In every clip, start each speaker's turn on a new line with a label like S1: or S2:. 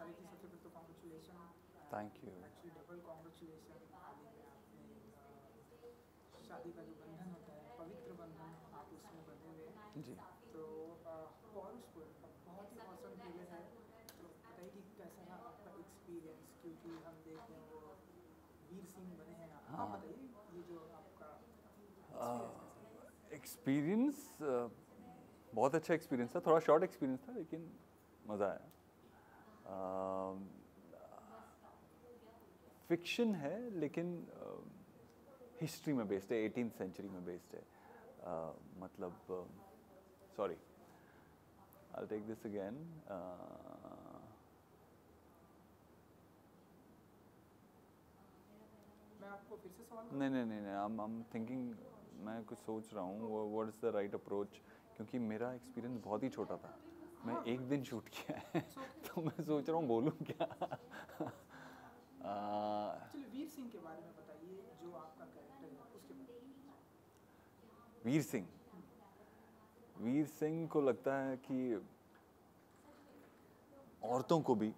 S1: सारी थी, सबसे पहले तो congratulation.
S2: Thank you.
S1: Actually double congratulation, हाल ही में आपने शादी का जो बंधन होता है, पवित्र बंधन, आप उसमें बंधे हुए हैं।
S2: जी।
S1: तो पॉरुषपुर बहुत ही औसम ट्रेलर है, तो बताइए कि कैसा रहा आपका एक्सपीरियंस, क्योंकि हम देख रहे हैं वो वीर सिंह बने हैं आप।
S2: हाँ।
S1: बताइए ये जो आपका एक्सपीरियंस कैसा रहा?
S2: एक्सपीरियंस बहुत अच्छा एक्सपीरियंस था, थोड़ा शॉर्ट एक्सपीरियंस था लेकिन मज़ा आया। फिक्शन है लेकिन हिस्ट्री में बेस्ड है, 18th सेंचुरी में बेस्ड है। मतलब sorry, I'll take this again.
S1: मैं आपको फिर से सवाल
S2: नहीं नहीं नहीं नहीं, I'm thinking, मैं कुछ सोच रहा हूँ what is the right approach, क्योंकि मेरा एक्सपीरियंस बहुत ही छोटा था, मैं एक दिन शूट किया है तो मैं सोच रहा हूँ बोलूँ क्या।
S1: चलिए वीर सिंह के बारे में बताइए, जो आपका कैरेक्टर है उसके बारे में।
S2: वीर सिंह को लगता है कि औरतों को भी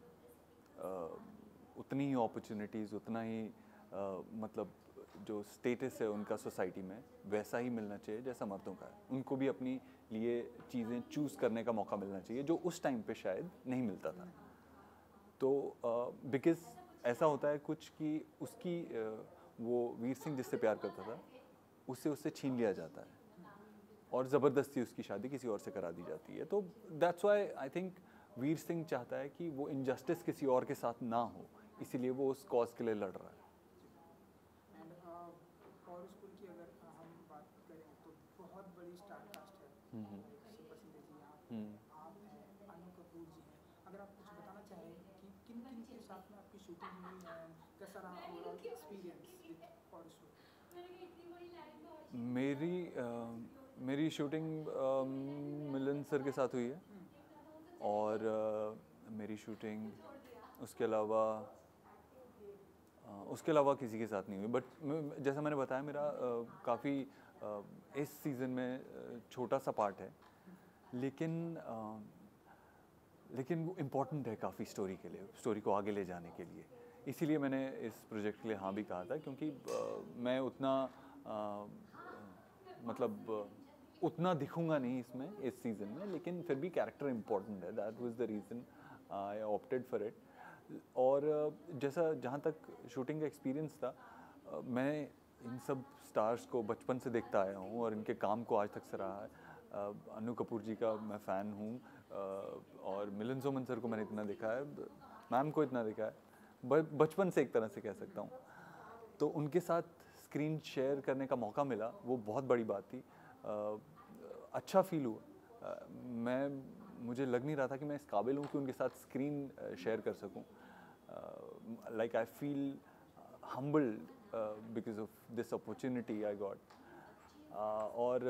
S2: उतनी ही अपॉर्चुनिटीज़, उतना ही मतलब जो स्टेटस है उनका सोसाइटी में वैसा ही मिलना चाहिए जैसा मर्दों का है। उनको भी अपनी लिए चीज़ें चूज़ करने का मौका मिलना चाहिए, जो उस टाइम पे शायद नहीं मिलता था। तो बिकॉज़ ऐसा होता है कुछ कि उसकी वो वीर सिंह जिससे प्यार करता था उससे छीन लिया जाता है और ज़बरदस्ती उसकी शादी किसी और से करा दी जाती है। तो that's why I think Veer Singh चाहता है कि वो इनजस्टिस किसी और के साथ ना हो, इसीलिए वो उस कॉज के लिए लड़ रहा है।
S1: एंड पॉरुषपुर की अगर हम बात करें तो बहुत बड़ी स्टार कास्ट है। सुपर सिंगर जी आप हैं, अनु कपूर जी हैं। अगर आप कुछ बताना चाहें कि किन किन के साथ में आपकी शूटिंग हुई है, कैसा रहा ओवरऑल एक्सपीरियंस विद पॉरुषपुर?
S2: मेरी शूटिंग मिलन सर के साथ हुई है और मेरी शूटिंग उसके अलावा किसी के साथ नहीं हुई। बट जैसा मैंने बताया मेरा काफ़ी इस सीज़न में छोटा सा पार्ट है, लेकिन वो इम्पोर्टेंट है काफ़ी स्टोरी के लिए, स्टोरी को आगे ले जाने के लिए। इसीलिए मैंने इस प्रोजेक्ट के लिए हाँ भी कहा था, क्योंकि मैं उतना मतलब उतना दिखूंगा नहीं इसमें इस सीज़न में, लेकिन फिर भी कैरेक्टर इम्पोर्टेंट है। That was the reason I opted for it. और जैसा जहाँ तक शूटिंग का एक्सपीरियंस था, मैं इन सब स्टार्स को बचपन से देखता आया हूँ और इनके काम को आज तक सराहा है। अनु कपूर जी का मैं फ़ैन हूँ और मिलन सोमन सर को मैंने इतना देखा है, मैम को इतना देखा है, बचपन से एक तरह से कह सकता हूँ। तो उनके साथ स्क्रीन शेयर करने का मौका मिला, वो बहुत बड़ी बात थी। अच्छा फील हुआ। मुझे लग नहीं रहा था कि मैं इस काबिल हूँ कि उनके साथ स्क्रीन शेयर कर सकूँ। Like I feel humbled because of this opportunity I got. और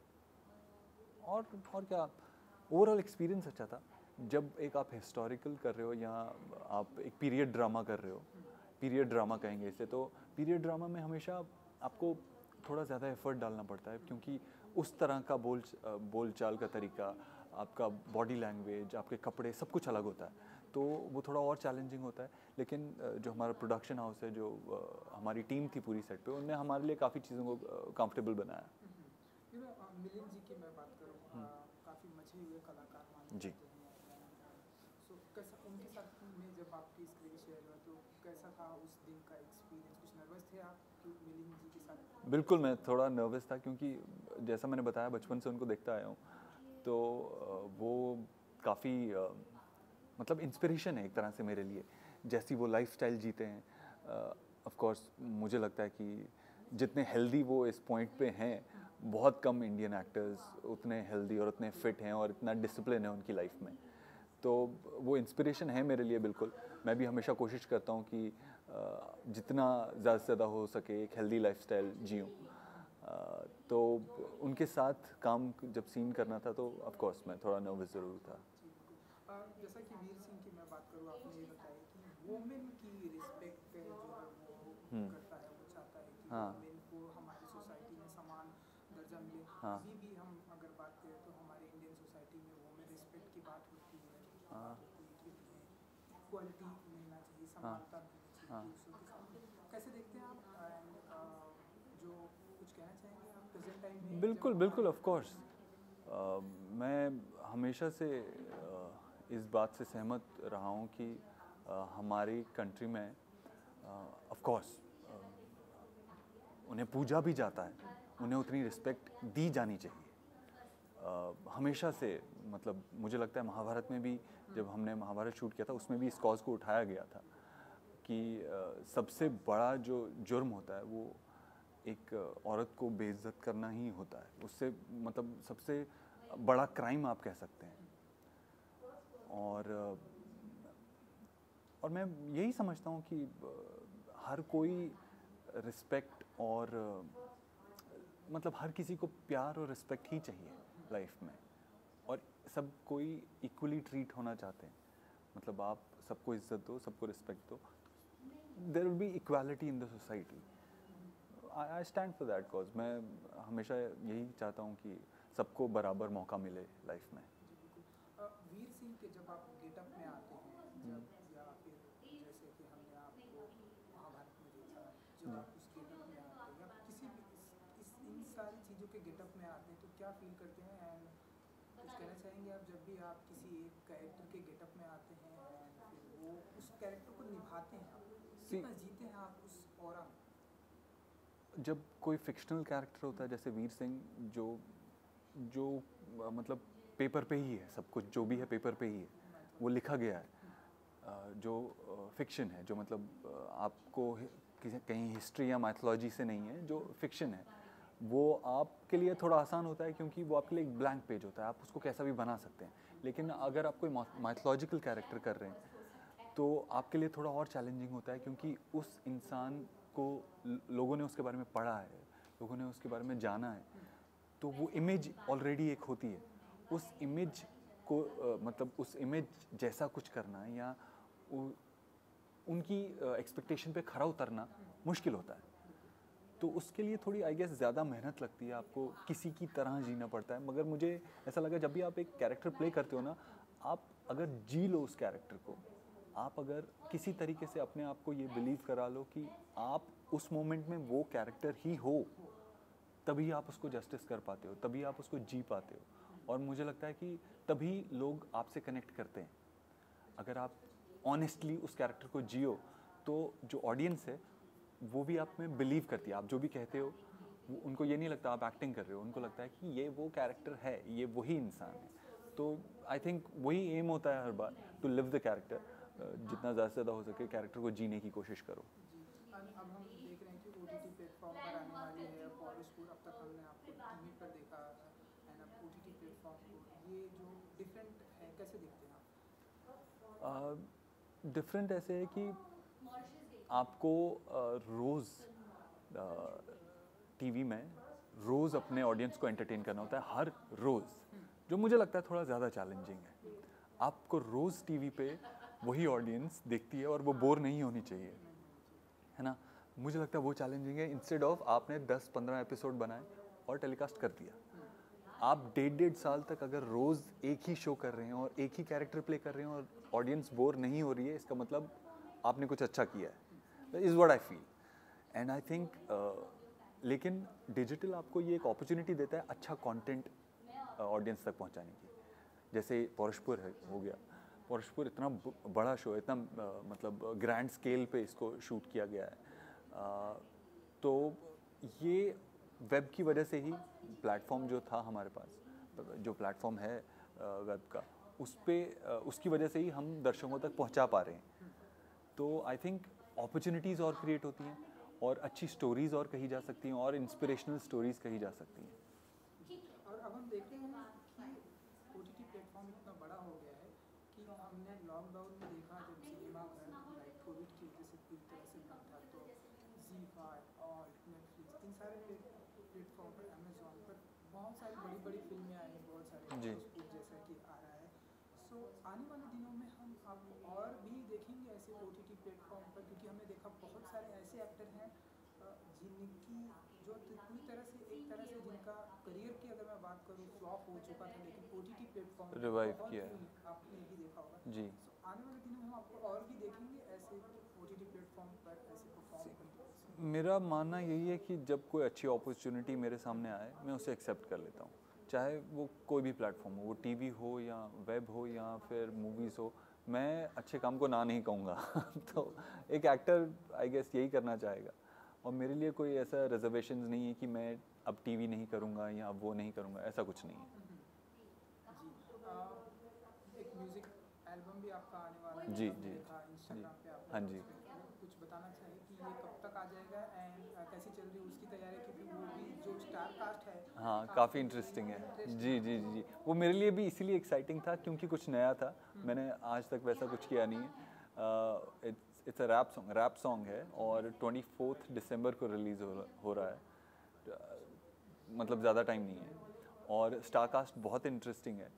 S2: क्या, ओवरऑल एक्सपीरियंस अच्छा था। जब एक आप हिस्टोरिकल कर रहे हो या आप एक पीरियड ड्रामा कर रहे हो, पीरियड ड्रामा कहेंगे इसे, तो पीरियड ड्रामा में हमेशा आपको थोड़ा ज़्यादा एफर्ट डालना पड़ता है, क्योंकि उस तरह का बोलचाल का तरीका, आपका बॉडी लैंग्वेज, आपके कपड़े, सब कुछ अलग होता है, तो वो थोड़ा और चैलेंजिंग होता है। लेकिन जो हमारा प्रोडक्शन हाउस है, जो हमारी टीम थी पूरी सेट पे, उनने हमारे लिए काफ़ी चीज़ों को कंफर्टेबल बनाया।
S1: मिलिंद जी की मैं बात करूँ, काफ़ी मचे हुए कलाकार माने
S2: जी।
S1: जाते हैं। सो कैसा उनके साथ में जब आपकी स्क्रीन शेयर हुआ तो कैसा था उस दिन का एक्सपीरियंस? कुछ नर्वस थे आप कि मिलिंद जी के साथ?
S2: बिल्कुल, मैं थोड़ा नर्वस था, क्योंकि जैसा मैंने बताया बचपन से उनको देखता आया हूँ, तो वो काफ़ी मतलब इंस्पिरेशन है एक तरह से मेरे लिए। जैसी वो लाइफस्टाइल जीते हैं, ऑफ कोर्स मुझे लगता है कि जितने हेल्दी वो इस पॉइंट पे हैं, बहुत कम इंडियन एक्टर्स उतने हेल्दी और उतने फिट हैं और इतना डिसिप्लिन है उनकी लाइफ में। तो वो इंस्पिरेशन है मेरे लिए बिल्कुल। मैं भी हमेशा कोशिश करता हूँ कि जितना ज़्यादा से ज़्यादा हो सके एक हेल्दी लाइफस्टाइल जीऊँ। तो उनके साथ काम जब सीन करना था तो ऑफ कोर्स मैं थोड़ा नर्वस ज़रूर था।
S1: जैसा कि वीर सिंह की मैं बात करूँ, आपने ये बताया कि वुमेन की रिस्पेक्ट जो है वो करता है, वो चाहता है कि वुमेन को हमारी सोसाइटी में समान दर्जा मिले। अभी भी हम अगर बात करें तो हमारे इंडियन सोसाइटी में वुमेन रिस्पेक्ट की बात होती है, बात होती है कि उन्हें इक्वालिटी मिलना चाहिए, समानता मिलनी चाहिए पुरुषों के साथ। कैसे देखते हैं आप? जो कुछ कहना चाहेंगे आप प्रेजेंट टाइम में?
S2: बिल्कुल बिल्कुल, ऑफ कोर्स। मैं हमेशा से इस बात से सहमत रहा हूँ कि हमारी कंट्री में ऑफ कोर्स उन्हें पूजा भी जाता है, उन्हें उतनी रिस्पेक्ट दी जानी चाहिए। हमेशा से, मतलब मुझे लगता है महाभारत में भी, जब हमने महाभारत शूट किया था उसमें भी इस कॉज को उठाया गया था कि सबसे बड़ा जो जुर्म होता है वो एक औरत को बेइज्जत करना ही होता है। उससे मतलब सबसे बड़ा क्राइम आप कह सकते हैं। और मैं यही समझता हूँ कि हर कोई रिस्पेक्ट और मतलब हर किसी को प्यार और रिस्पेक्ट ही चाहिए लाइफ में, और सब कोई इक्वली ट्रीट होना चाहते हैं। मतलब आप सबको इज्जत दो, सबको रिस्पेक्ट दो, there will be equality in the society. I stand for that cause. मैं हमेशा यही चाहता हूँ कि सबको बराबर मौका मिले लाइफ में।
S1: वीर सिंह के जब आप गेटअप में आते हैं, जब या फिर जैसे कि हमने आपको महाभारत में देखा, जब आप उस गेटअप में आते हैं या किसी भी इन सारी चीज़ों के गेटअप में आते हैं तो क्या फील करते हैं? एंड कुछ कहना चाहेंगे आप जब भी आप किसी एक कैरेक्टर के गेटअप में आते हैं एंड फिर वो उस कैरेक्टर को निभाते हैं, कितना जीते हैं आप उस ऑरा में?
S2: जब कोई फिक्शनल कैरेक्टर होता है जैसे वीर सिंह, जो मतलब पेपर पे ही है, सब कुछ जो भी है पेपर पे ही है, वो लिखा गया है, जो फिक्शन है, जो मतलब आपको कहीं हिस्ट्री या माइथोलॉजी से नहीं है, जो फिक्शन है, वो आपके लिए थोड़ा आसान होता है क्योंकि वो आपके लिए एक ब्लैंक पेज होता है, आप उसको कैसा भी बना सकते हैं। लेकिन अगर आप कोई माइथोलॉजिकल कैरेक्टर कर रहे हैं तो आपके लिए थोड़ा और चैलेंजिंग होता है, क्योंकि उस इंसान को लोगों ने उसके बारे में पढ़ा है, लोगों ने उसके बारे में जाना है, तो वो इमेज ऑलरेडी एक होती है। उस इमेज को मतलब उस इमेज जैसा कुछ करना या उनकी एक्सपेक्टेशन पे खरा उतरना मुश्किल होता है। तो उसके लिए थोड़ी आई गेस ज़्यादा मेहनत लगती है, आपको किसी की तरह जीना पड़ता है। मगर मुझे ऐसा लगा जब भी आप एक कैरेक्टर प्ले करते हो ना, आप अगर जी लो उस कैरेक्टर को, आप अगर किसी तरीके से अपने आप को ये बिलीव करा लो कि आप उस मोमेंट में वो कैरेक्टर ही हो, तभी आप उसको जस्टिस कर पाते हो, तभी आप उसको जी पाते हो। और मुझे लगता है कि तभी लोग आपसे कनेक्ट करते हैं। अगर आप ऑनेस्टली उस कैरेक्टर को जियो तो जो ऑडियंस है वो भी आप में बिलीव करती है। आप जो भी कहते हो वो उनको ये नहीं लगता आप एक्टिंग कर रहे हो, उनको लगता है कि ये वो कैरेक्टर है, ये वही इंसान है। तो आई थिंक वही एम होता है हर बार, टू लिव द कैरेक्टर। जितना ज़्यादा से ज़्यादा हो सके कैरेक्टर को जीने की कोशिश करो।
S1: अब हम देख रहे हैं कि OTT प्लेटफॉर्म पर आने वाली है फॉरेस्टपुर। अब तक हमने आपको टीवी पर देखा एंड अब OTT प्लेटफॉर्म को, ये जो डिफरेंट है कैसे देखते हैं आप?
S2: डिफरेंट ऐसे है कि आपको रोज़ टीवी में रोज़ अपने ऑडियंस को एंटरटेन करना होता है, हर रोज़, जो मुझे लगता है थोड़ा ज़्यादा चैलेंजिंग है। आपको रोज़ टीवी पे वही ऑडियंस देखती है और वो बोर नहीं होनी चाहिए, है ना। मुझे लगता है वो चैलेंजिंग है। इंस्टेड ऑफ आपने 10-15 एपिसोड बनाए और टेलीकास्ट कर दिया, आप 1.5 साल तक अगर रोज़ एक ही शो कर रहे हैं और एक ही कैरेक्टर प्ले कर रहे हैं और ऑडियंस बोर नहीं हो रही है, इसका मतलब आपने कुछ अच्छा किया है, is what I feel. And I think लेकिन डिजिटल आपको ये एक अपॉर्चुनिटी देता है अच्छा कंटेंट ऑडियंस तक पहुंचाने की। जैसे पौरुषपुर हो गया, पौरुषपुर इतना बड़ा शो है, इतना मतलब ग्रैंड स्केल पे इसको शूट किया गया है। तो ये वेब की वजह से ही प्लेटफॉर्म जो था हमारे पास, जो प्लेटफॉर्म है वेब का, उस पे उसकी वजह से ही हम दर्शकों तक पहुंचा पा रहे हैं। तो आई थिंक अपॉर्चुनिटीज़ और क्रिएट होती हैं और अच्छी स्टोरीज़ और कही जा सकती हैं और इंस्पिरेशनल स्टोरीज़ कही जा सकती हैं।
S1: और अब हम देखते हैं कि OTT प्लेटफॉर्म इतना बड़ा हो गया है कि हमने लॉकडाउन में देखा जब सिनेमा घर लाइक कोविड की वजह से पूरी तरह से बंद था, तो ZEE5 और नेटफ्लिक्स, इन सारे प्लेटफॉर्म पर, अमेजोन पर बहुत सारी बड़ी बड़ी फिल्में आई हैं, बहुत सारे भोजपुर जैसा कि आ रहा है। सो आने वाले दिनों में हम अब और भी देखेंगे ऐसे OTT प्लेटफॉर्म पर, क्योंकि हमने देखा बहुत सारे ऐसे एक्टर हैं जिनकी जो पूरी तरह से एक तरह से जिनका करियर की अगर मैं बात करूँ फ्लॉप हो चुका था, लेकिन OTT प्लेटफॉर्म
S2: रिवाइव किया है।
S1: आपने भी देखा होगा
S2: जी।
S1: So, आने वाले दिनों में हम आपको और भी देखेंगे ऐसे OTT प्लेटफॉर्म पर ऐसे परफॉर्म करते?
S2: मेरा मानना यही है कि जब कोई अच्छी अपॉर्चुनिटी मेरे सामने आए मैं उसे एक्सेप्ट कर लेता हूँ, चाहे वो कोई भी प्लेटफॉर्म हो, वो टीवी हो या वेब हो या फिर मूवीज़ हो, मैं अच्छे काम को ना नहीं कहूँगा तो एक एक्टर आई गेस यही करना चाहेगा, और मेरे लिए कोई ऐसा रिजर्वेशंस नहीं है कि मैं अब टीवी नहीं करूँगा या अब वो नहीं करूँगा, ऐसा कुछ नहीं है।
S1: जी एक म्यूजिक एल्बम भी आपका आने वाला है,
S2: जी
S1: हमने
S2: जी
S1: देखा इंस्टाग्राम पे आपने
S2: हाँ जी।
S1: पोस्ट किया है। कुछ बताना चाहिए कि ये कब तक आ जाएगा एंड कैसी चल रही है उसकी तैयारी, क्योंकि वो भी जो स्टार कास्ट है
S2: हाँ काफ़ी इंटरेस्टिंग है। जी जी जी जी, वो मेरे लिए भी इसीलिए एक्साइटिंग था क्योंकि कुछ नया था, मैंने आज तक वैसा कुछ किया नहीं है। इट्स अ रैप सॉन्ग है और 24 दिसंबर को रिलीज़ हो रहा है, मतलब ज़्यादा टाइम नहीं है, और स्टार कास्ट बहुत इंटरेस्टिंग है,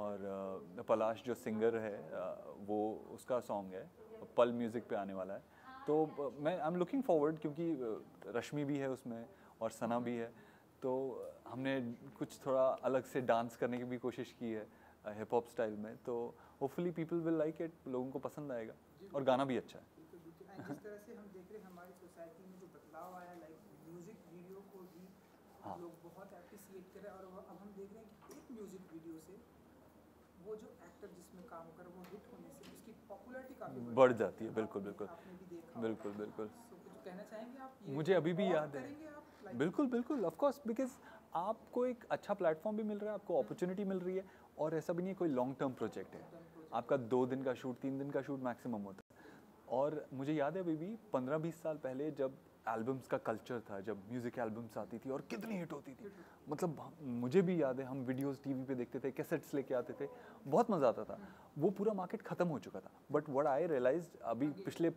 S2: और पलाश जो सिंगर है वो उसका सॉन्ग है, पल म्यूज़िक पे आने वाला है, तो मैं आई एम लुकिंग फॉरवर्ड क्योंकि रश्मि भी है उसमें और सना भी है, तो हमने कुछ थोड़ा अलग से डांस करने की भी कोशिश की है हिप हॉप स्टाइल में, तो hopefully people will like it, लोगों को पसंद आएगा, और गाना भी अच्छा है।
S1: बिल्कुल बिल्कुल एंड जिस तरह से हम देख रहे हैं हमारी सोसाइटी में जो बदलाव आया, लाइक म्यूजिक वीडियो को भी
S2: हाँ
S1: लोग बहुत अप्रिसिएट कर रहे हैं, और अब हम देख रहे हैं कि एक म्यूजिक वीडियो से वो जो एक्टर जिसमें काम कर वो हिट होने से उसकी पॉपुलैरिटी काफ़ी
S2: बढ़ जाती है, बिल्कुल बिल्कुल
S1: आपने भी देखा
S2: बिल्कुल बिल्कुल।
S1: सो कुछ कहना चाहेंगे आप ये
S2: मुझे अभी भी
S1: और
S2: याद है,
S1: करेंगे आप लाइक
S2: बिल्कुल बिल्कुल ऑफ कोर्स, बिकॉज आपको एक अच्छा प्लेटफॉर्म भी मिल रहा है, आपको अपॉर्चुनिटी मिल रही है, और ऐसा भी नहीं है कोई लॉन्ग टर्म प्रोजेक्ट है, आपका 2 दिन का शूट 3 दिन का शूट मैक्सिमम होता है। और मुझे याद है अभी भी 15-20 साल पहले जब एल्बम्स का कल्चर था, जब म्यूज़िक एल्बम्स आती थी और कितनी हिट होती थी, मतलब मुझे भी याद है हम वीडियोस टीवी पे देखते थे, कैसेट्स लेके आते थे, बहुत मज़ा आता था। वो पूरा मार्केट ख़त्म हो चुका था, बट व्हाट आई रियलाइज्ड अभी पिछले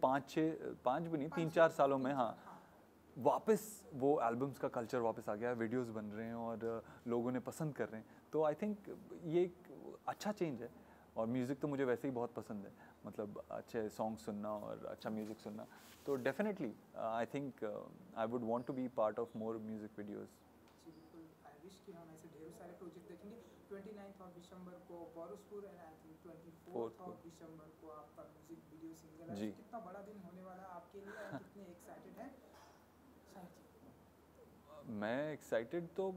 S2: 5 भी नहीं 3-4 सालों में, हाँ, वापस वो एल्बम्स का कल्चर वापस आ गया है, वीडियोस बन रहे हैं और लोगों ने पसंद कर रहे हैं, तो आई थिंक ये एक अच्छा चेंज है। और म्यूज़िक तो मुझे वैसे ही बहुत पसंद है, मतलब अच्छे सॉन्ग सुनना और अच्छा म्यूज़िक सुनना, तो definitely I think I would want to be part of more music videos.
S1: जी बिल्कुल, आई विश कि हम ऐसे ढेरों सारे प्रोजेक्ट देखेंगे। 29 ऑफ दिसंबर को बॉरुसपुर एंड आई थिंक 24 ऑफ दिसंबर को आपका म्यूजिक वीडियो सिंगल है,
S2: जी।
S1: तो कितना बड़ा दिन होने वाला है आपके लिए और कितने एक्साइटेड हैं शायद जी?
S2: मैं एक्साइटेड तो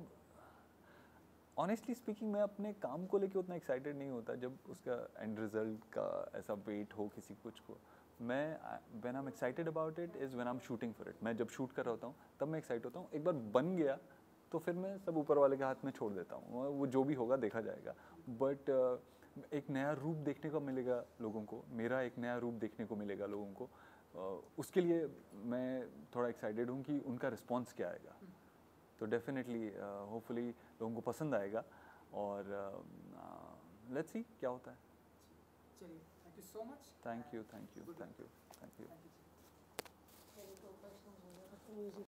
S2: ऑनेस्टली स्पीकिंग मैं अपने काम को लेके उतना एक्साइटेड नहीं होता जब उसका एंड रिजल्ट का ऐसा वेट हो किसी कुछ को। मैं when I am excited about it is when I am shooting for it. मैं जब शूट कर रहा होता हूँ तब मैं एक्साइट होता हूँ। एक बार बन गया तो फिर मैं सब ऊपर वाले के हाथ में छोड़ देता हूँ, वो जो भी होगा देखा जाएगा। बट एक नया रूप देखने को मिलेगा लोगों को, मेरा एक नया रूप देखने को मिलेगा लोगों को, उसके लिए मैं थोड़ा एक्साइटेड हूँ कि उनका रिस्पॉन्स क्या आएगा। तो डेफिनेटली होपफुली लोगों को पसंद आएगा, और लेट्स सी क्या होता है।
S1: चलिए, thank you so much.
S2: Thank you thank you thank you thank you.
S1: Thank you.
S3: मेरे 2 क्वेश्चन हो गए,